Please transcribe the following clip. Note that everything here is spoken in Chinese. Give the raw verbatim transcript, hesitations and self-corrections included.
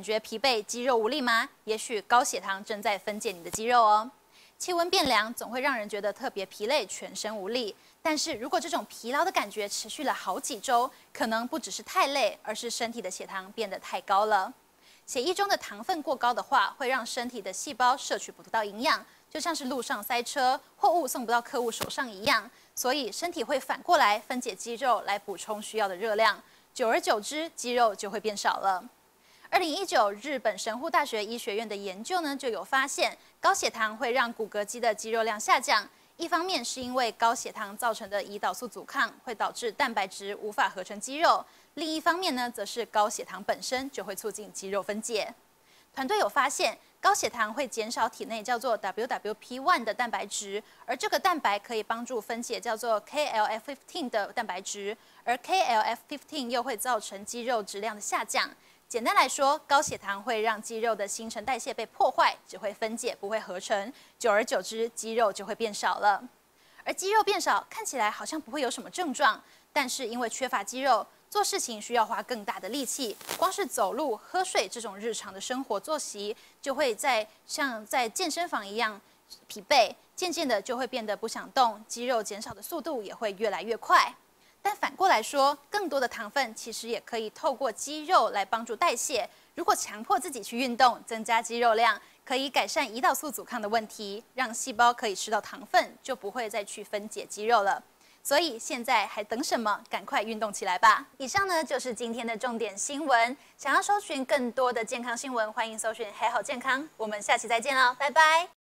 觉疲惫、肌肉无力吗？也许高血糖正在分解你的肌肉哦。气温变凉总会让人觉得特别疲累、全身无力。但是如果这种疲劳的感觉持续了好几周，可能不只是太累，而是身体的血糖变得太高了。血液中的糖分过高的话，会让身体的细胞摄取不到营养，就像是路上塞车，货物送不到客户手上一样。所以身体会反过来分解肌肉来补充需要的热量，久而久之，肌肉就会变少了。二零一九日本神户大学医学院的研究呢，就有发现，高血糖会让骨骼肌的肌肉量下降。一方面是因为高血糖造成的胰岛素阻抗会导致蛋白质无法合成肌肉，另一方面呢，则是高血糖本身就会促进肌肉分解。团队有发现，高血糖会减少体内叫做 W W P 一 的蛋白质，而这个蛋白可以帮助分解叫做 K L F 十五 的蛋白质，而 K L F 十五 又会造成肌肉质量的下降。简单来说，高血糖会让肌肉的新陈代谢被破坏，只会分解不会合成，久而久之，肌肉就会变少了。而肌肉变少看起来好像不会有什么症状，但是因为缺乏肌肉，做事情需要花更大的力气，光是走路、喝水这种日常的生活作息，就会在像在健身房一样疲惫，渐渐的就会变得不想动，肌肉减少的速度也会越来越快。但反过来说，更多的糖分其实也可以透过肌肉来帮助代谢。如果强迫自己去运动，增加肌肉量，可以改善胰岛素阻抗的问题，让细胞可以吃到糖分，就不会再去分解肌肉了。所以现在还等什么？赶快运动起来吧！以上呢就是今天的重点新闻。想要搜寻更多的健康新闻，欢迎搜寻“还好健康”。我们下期再见喽，拜拜。